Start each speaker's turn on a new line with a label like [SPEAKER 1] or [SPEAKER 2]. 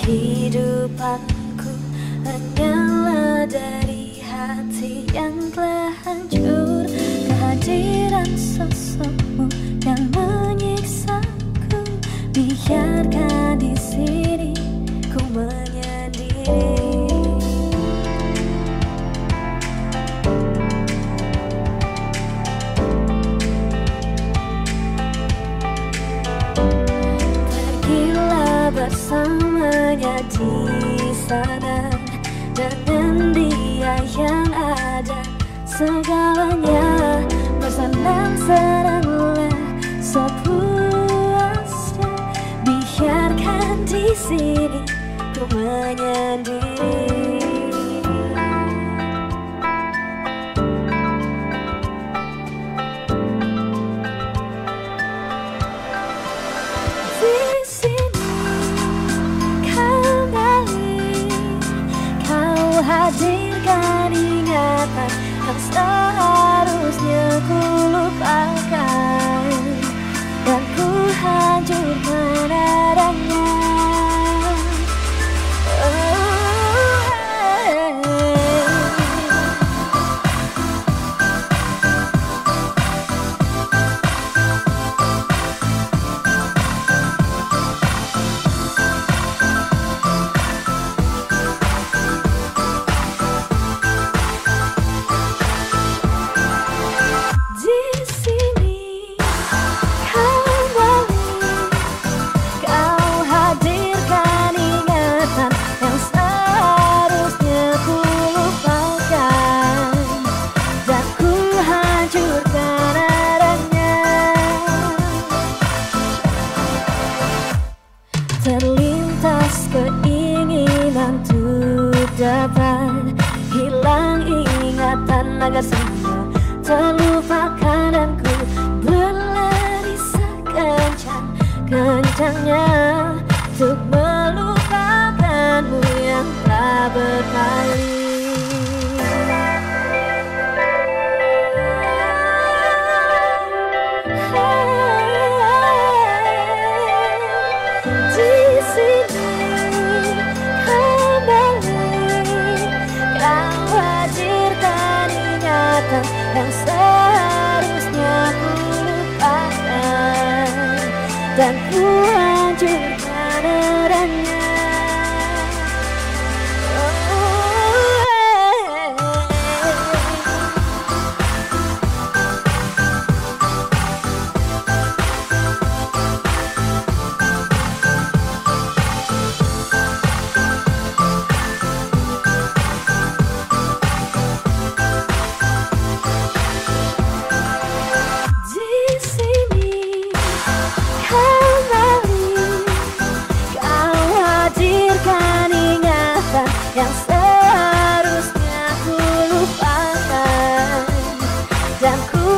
[SPEAKER 1] Kehidupanku hanyalah dari hati yang telah hancur. Kehadiran sosokmu yang menyiksaku, biarkan di sini ku menyendiri. Bersamanya di sana, dengan dia yang ada segalanya. Bersenang-senanglah sepuasnya, biarkan di sini ku menyendiri. Hadirkan ingatan yang seharusnya ku lupakan, dan ku hancurkan adanya. Terlintas keinginan untuk dapat hilang ingatan agar semua terlupakan, dan ku berlari sekencang-kencangnya untuk melupakanmu yang tak berpaling. Yang seharusnya ku lupakan, dan ku hancurkan adanya. Yang seharusnya ku lupakan, dan ku